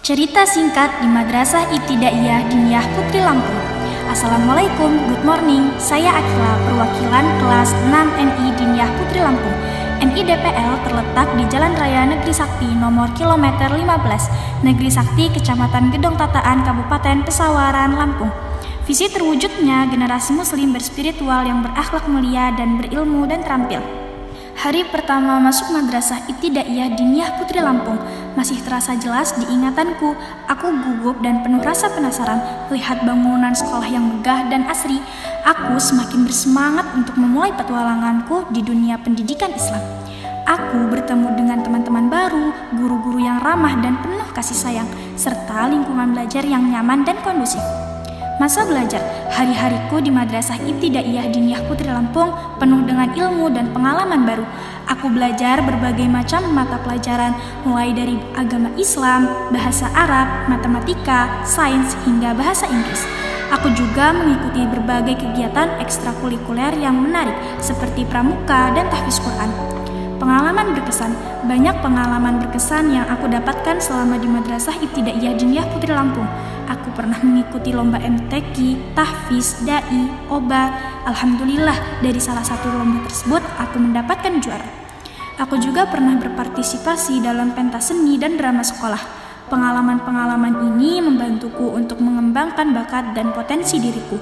Cerita singkat di Madrasah Ibtidaiyah Diniyah Putri Lampung. Assalamualaikum, good morning. Saya Akila, perwakilan kelas 6 MI Diniyah Putri Lampung. MI DPL terletak di Jalan Raya Negeri Sakti nomor kilometer 15, Negeri Sakti, Kecamatan Gedong Tataan, Kabupaten Pesawaran, Lampung. Visi terwujudnya generasi muslim berspiritual yang berakhlak mulia dan berilmu dan terampil. Hari pertama masuk Madrasah Ibtidaiyah Diniyah Putri Lampung masih terasa jelas di ingatanku. Aku gugup dan penuh rasa penasaran melihat bangunan sekolah yang megah dan asri. Aku semakin bersemangat untuk memulai petualanganku di dunia pendidikan Islam. Aku bertemu dengan teman-teman baru, guru-guru yang ramah dan penuh kasih sayang, serta lingkungan belajar yang nyaman dan kondusif. Masa belajar, hari-hariku di Madrasah Ibtidaiyah Diniyah Putri Lampung penuh dengan ilmu dan pengalaman baru. Aku belajar berbagai macam mata pelajaran, mulai dari agama Islam, bahasa Arab, matematika, sains, hingga bahasa Inggris. Aku juga mengikuti berbagai kegiatan ekstrakurikuler yang menarik, seperti pramuka dan tahfiz Quran. Pengalaman berkesan, banyak pengalaman berkesan yang aku dapatkan selama di Madrasah Ibtidaiyah Diniyah Putri Lampung. Aku pernah mengikuti lomba MTQ, tahfiz, dai, oba. Alhamdulillah, dari salah satu lomba tersebut aku mendapatkan juara. Aku juga pernah berpartisipasi dalam pentas seni dan drama sekolah. Pengalaman-pengalaman ini membantuku untuk mengembangkan bakat dan potensi diriku.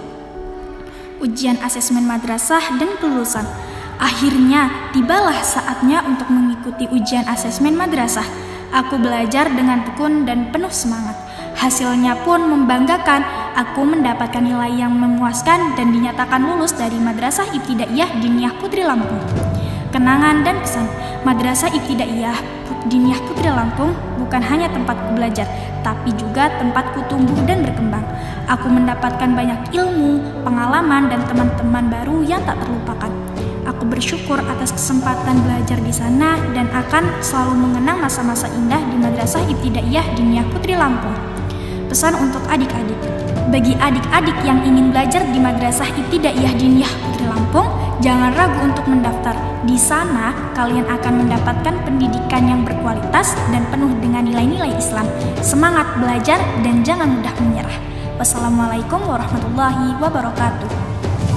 Ujian asesmen madrasah dan kelulusan. Akhirnya, tibalah saatnya untuk mengikuti ujian asesmen madrasah. Aku belajar dengan tekun dan penuh semangat. Hasilnya pun membanggakan. Aku mendapatkan nilai yang memuaskan dan dinyatakan lulus dari Madrasah Ibtidaiyah Diniyah Putri Lampung. Kenangan dan pesan, Madrasah Ibtidaiyah Diniyah Putri Lampung bukan hanya tempatku belajar, tapi juga tempatku tumbuh dan berkembang. Aku mendapatkan banyak ilmu, pengalaman, dan teman-teman baru yang tak terlupakan. Aku bersyukur atas kesempatan belajar di sana dan akan selalu mengenang masa-masa indah di Madrasah Ibtidaiyah Diniyah Putri Lampung. Pesan untuk adik-adik. Bagi adik-adik yang ingin belajar di Madrasah Ibtidaiyah Diniyah Putri Lampung, jangan ragu untuk mendaftar. Di sana, kalian akan mendapatkan pendidikan yang berkualitas dan penuh dengan nilai-nilai Islam. Semangat belajar dan jangan mudah menyerah. Wassalamualaikum warahmatullahi wabarakatuh.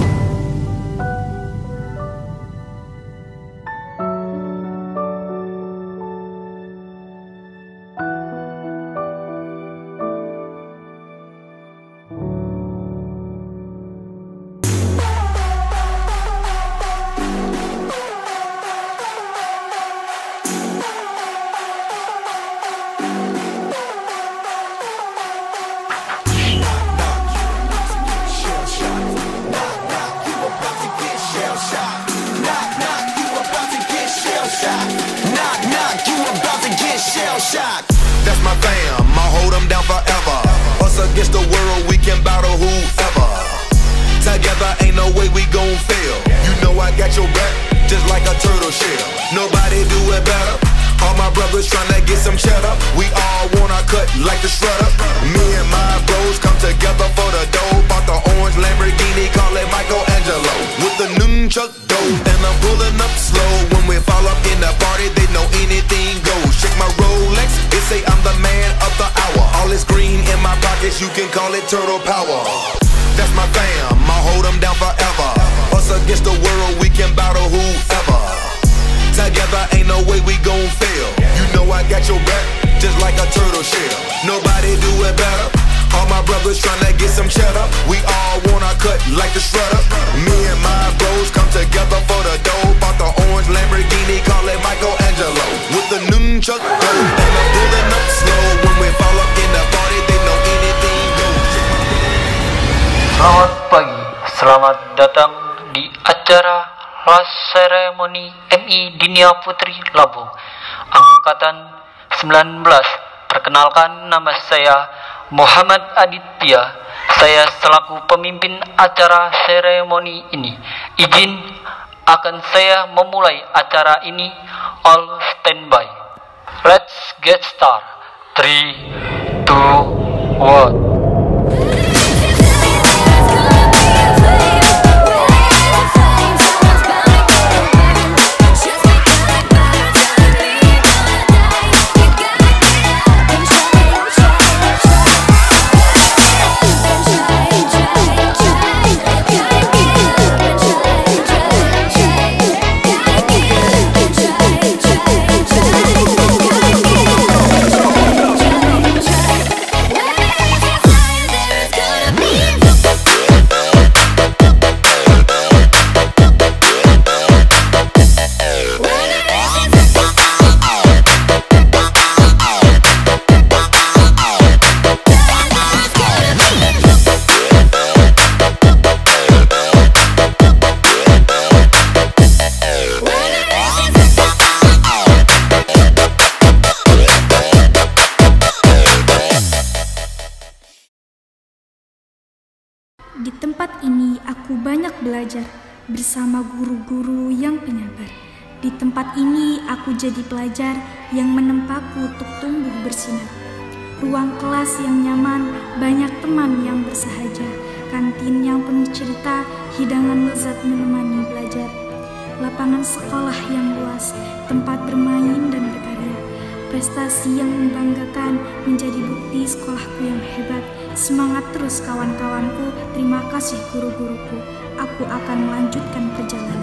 That's my fam, I'll hold them down forever. Us against the world, we can battle whoever. Together ain't no way we gon' fail. You know I got your back, just like a turtle shell. Nobody do it better. All my brothers tryna get some cheddar. We all want our cut like the shredder. Me and my bros come together for the dough. Bought the orange Lamborghini, call it Michelangelo. With the nunchuck dough, and I'm pulling up slow. When we fall up in the party, they know anything goes. Check my Rolex, it say I'm the man of the hour. All this green in my pockets, you can call it turtle power. That's my fam, I'll hold them down forever. Us against the world, we can battle whoever. Together ain't no way we gon' fail. You know I got your back, just like a turtle shell. Nobody do it better. All my brothers tryna get some cheddar. We all want our cut like the shredder. Me and my bros come together for the dough. Bought the orange Lamborghini, call it Michelangelo. With the nunchuck dough, and I'm pulling up slow. When we fall up in the party, they know anything goes. Selamat pagi, selamat datang di acara kelas seremoni MI Diniyah Putri Lampung Angkatan 19. Perkenalkan, nama saya Muhammad Aditya. Saya selaku pemimpin acara seremoni ini. Izin akan saya memulai acara ini. All standby. Let's get start. 3, 2, 1. Di tempat ini aku banyak belajar bersama guru-guru yang penyabar. Di tempat ini aku jadi pelajar yang menempaku untuk tumbuh bersinar. Ruang kelas yang nyaman, banyak teman yang bersahaja, kantin yang penuh cerita, hidangan lezat menemani belajar. Lapangan sekolah yang luas, tempat bermain dan berkarya. Prestasi yang membanggakan menjadi bukti sekolahku yang hebat. Semangat terus kawan-kawanku, terima kasih guru-guruku. Aku akan melanjutkan perjalanan.